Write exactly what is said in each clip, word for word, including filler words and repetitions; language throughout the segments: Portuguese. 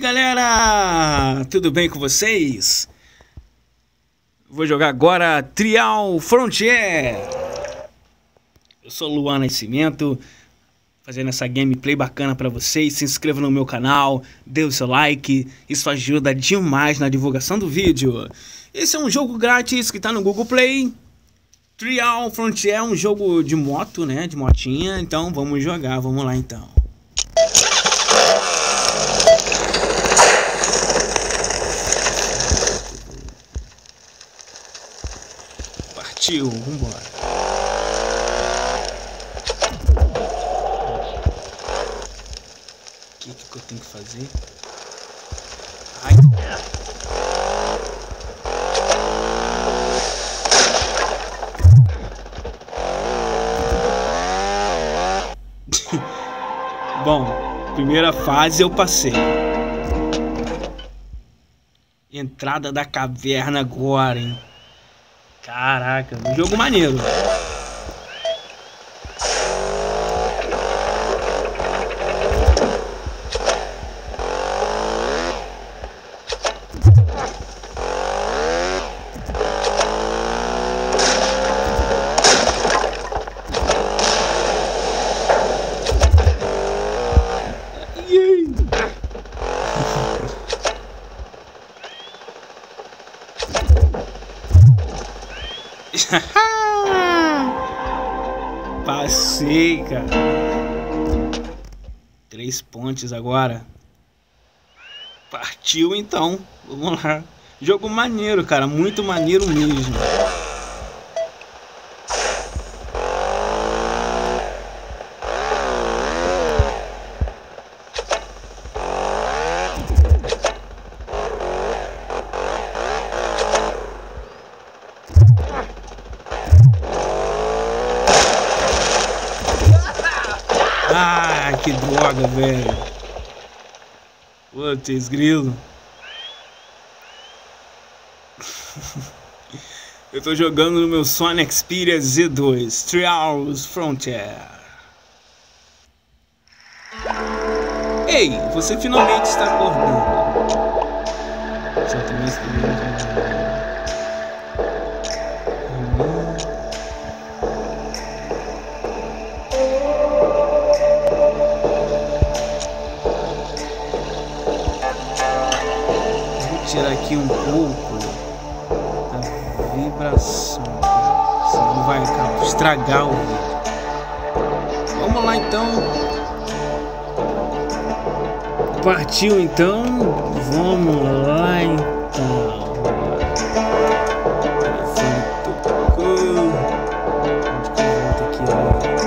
galera, tudo bem com vocês? Vou jogar agora Trial Frontier. Eu sou Luan Nascimento, fazendo essa gameplay bacana pra vocês. Se inscreva no meu canal, dê o seu like, isso ajuda demais na divulgação do vídeo. Esse é um jogo grátis que tá no Google Play. Trial Frontier é um jogo de moto, né, de motinha, então vamos jogar, vamos lá então. Partiu, vambora. O que, que eu tenho que fazer? Ai. Bom, primeira fase eu passei. Entrada da caverna agora, hein? Caraca, um jogo maneiro. Passei, cara. Três pontes agora. Partiu então. Vamos lá. Jogo maneiro, cara. Muito maneiro mesmo. Ah, que droga, velho. Putz, grilo. Eu tô jogando no meu Sony Xperia Z dois Trial Frontier. Ei, você finalmente está acordando. Tirar aqui um pouco da vibração, senão vai cara, estragar o vídeo. Vamos lá então. Partiu então. Vamos lá então. Tocou. Onde que eu volto aqui, ó?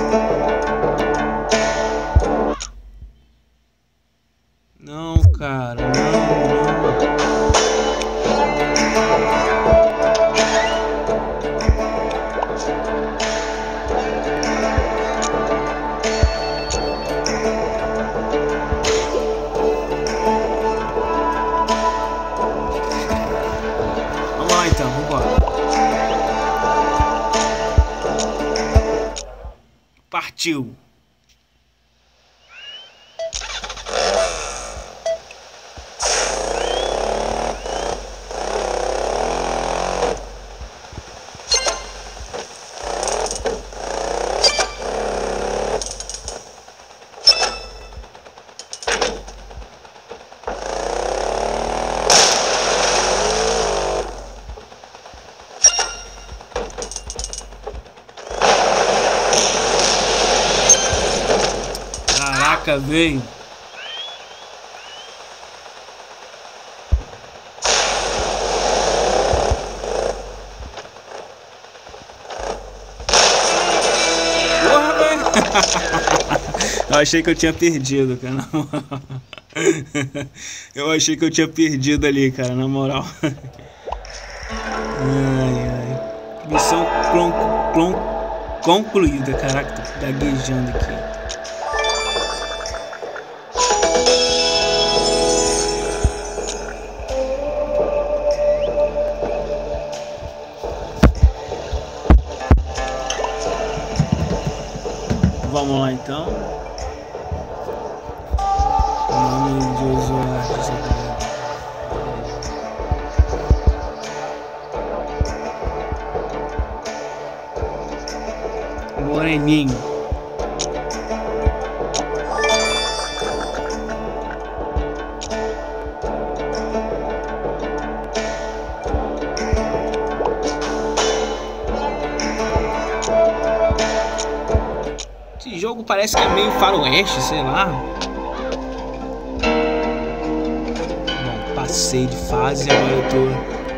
Não, cara, não, não. Então, vambora. Partiu. Caraca, vem. Porra, velho. Eu achei que eu tinha perdido, cara, na moral. Eu achei que eu tinha perdido ali, cara, na moral. Ai, ai. Missão clon, clon, concluída. Caraca, tô gaguejando aqui. Vamos lá então. Nome de usuário. Moreninho. Esse jogo parece que é meio faroeste, sei lá. Bom, passei de fase e agora eu tô...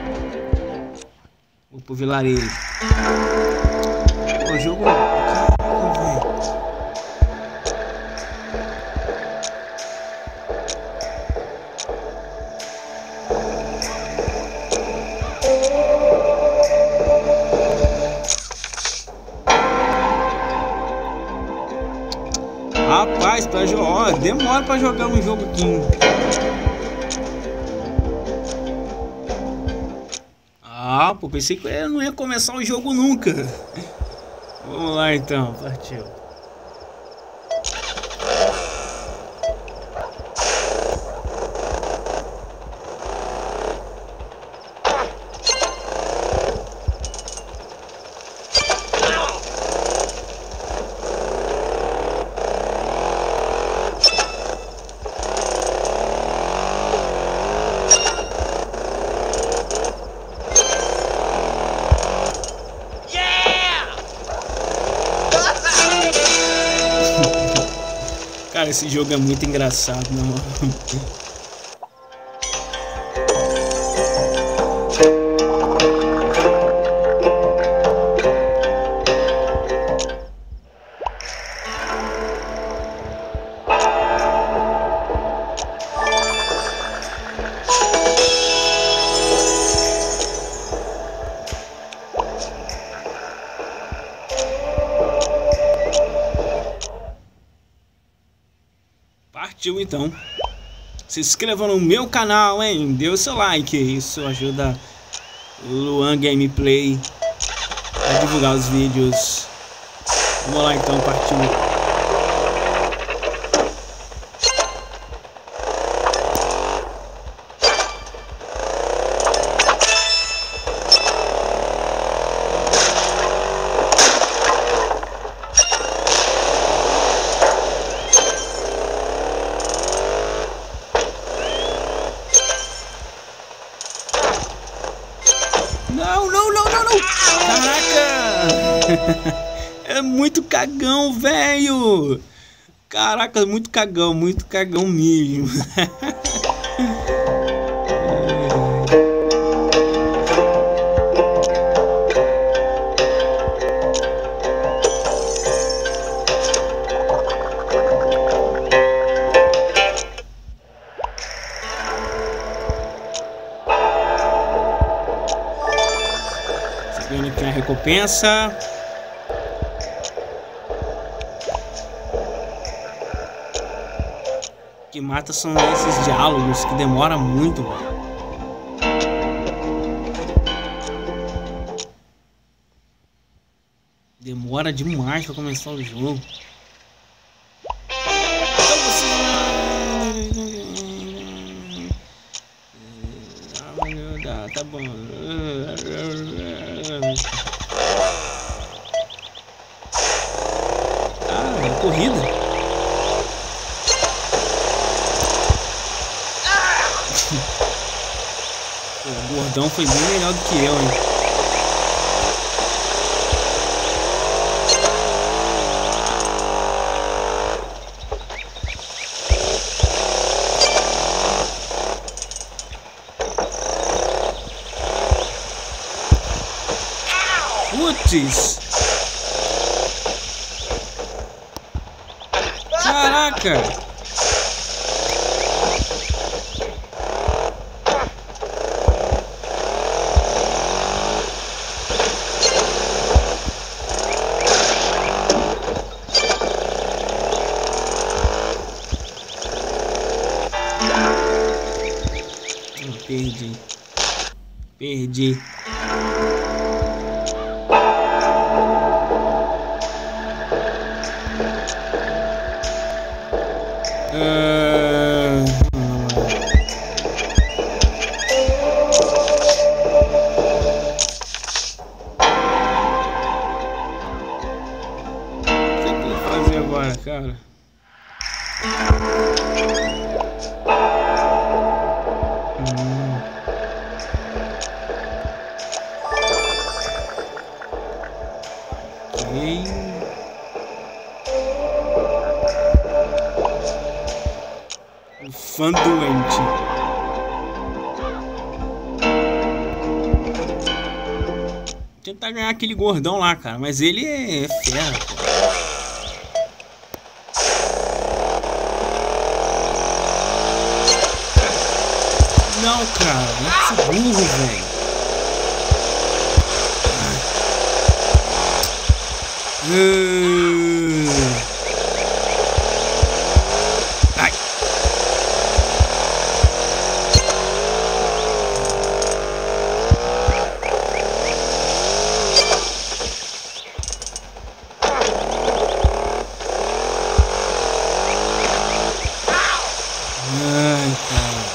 Vou pro vilarejo. O jogo... Rapaz, pra jogar, demora pra jogar um jogo aqui. Ah, pô, pensei que eu não ia começar o jogo nunca. Vamos lá então, partiu. Cara, esse jogo é muito engraçado, não? Partiu então. Se inscreva no meu canal, hein? Dê o seu like, isso ajuda o Luan Gameplay a divulgar os vídeos. Vamos lá então, partiu. Não, não, não, não, não. Caraca. É muito cagão, velho. Caraca, muito cagão, muito cagão mesmo. Vendo aqui a recompensa. O que mata são esses diálogos que demoram muito, mano. Demora demais pra começar o jogo. Tá bom. Ah, é corrida. O gordão foi bem melhor do que eu, hein? Putz! Caraca! Perdi. Perdi. Uh... cara. Hum. Ok. O fã doente. Tentar ganhar aquele gordão lá, cara. Mas ele é fera, pô. Não, cara. Não é esse burro, velho. Uh... Ai. Ai, cara.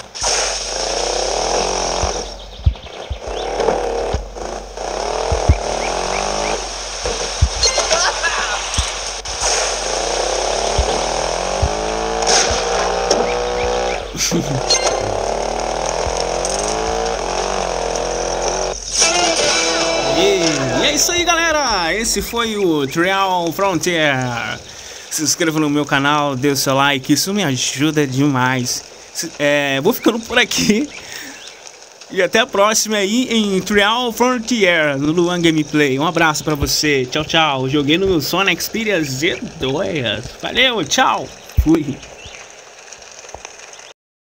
E é isso aí, galera. Esse foi o Trial Frontier. Se inscreva no meu canal, dê o seu like, isso me ajuda demais. É, vou ficando por aqui. E até a próxima aí em Trial Frontier, no Luan Gameplay. Um abraço pra você. Tchau, tchau. Joguei no Sony Xperia Z dois. Valeu, tchau. Fui.